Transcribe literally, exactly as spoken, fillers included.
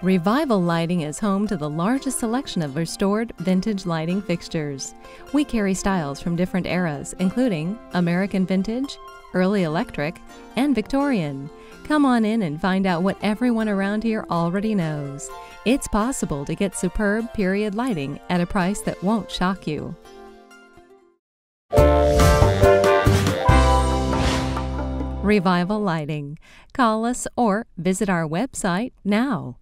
Revival Lighting is home to the largest selection of restored vintage lighting fixtures. We carry styles from different eras, including American Vintage, Early Electric, and Victorian. Come on in and find out what everyone around here already knows. It's possible to get superb period lighting at a price that won't shock you. Revival Lighting. Call us or visit our website now.